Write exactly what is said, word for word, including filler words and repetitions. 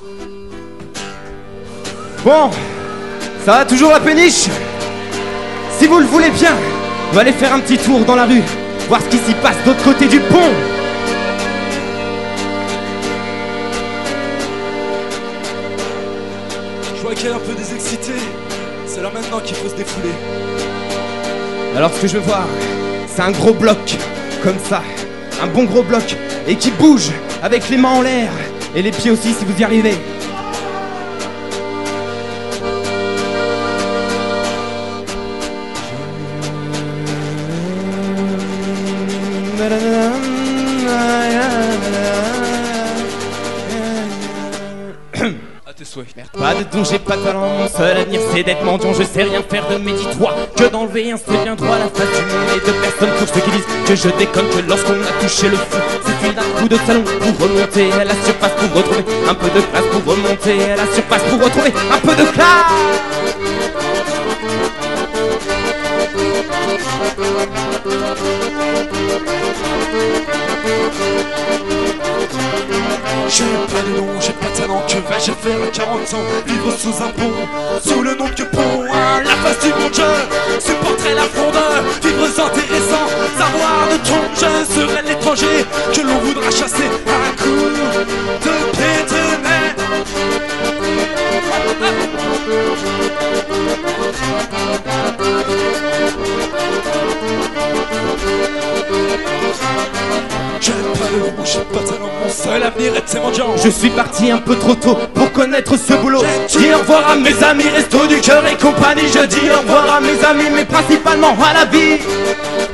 Bon, ça va toujours la péniche? Si vous le voulez bien, on va aller faire un petit tour dans la rue, voir ce qui s'y passe de l'autre côté du pont. Je vois qu'elle est un peu désexcitée. C'est là maintenant qu'il faut se défouler. Alors ce que je veux voir, c'est un gros bloc, comme ça, un bon gros bloc, et qui bouge avec les mains en l'air, et les pieds aussi si vous y arrivez. À tes souhaits. Merde, pas de don, j'ai pas de talent, mon seul avenir c'est d'être mendiant. Je sais rien faire de mes dis-toi que d'enlever un c'est bien droit à la face du monde. Et de personnes pour ceux qui disent que je déconne, que lorsqu'on a touché le fond, suffit d'un coup de talon pour remonter à la surface, pour retrouver un peu de classe, pour remonter à la surface, pour retrouver un peu de classe. J'ai pas de nom, j'ai pas de talent, que vais-je faire à quarante ans? Vivre sous un pont, sous le nom de pont, à la face du monde, je supporterai la fronde. Vivre intéressant, savoir de ton, je serai l'étranger que l'on voudra chasser à coups de pied de nez. J'ai pas de nom, j'ai pas de talent, mon seul avenir est mendiant. Je suis parti un peu trop tôt pour connaître ce boulot. Je dis au revoir à mes amis, resto du cœur et compagnie. Je dis au revoir à mes amis, mais principalement à la vie.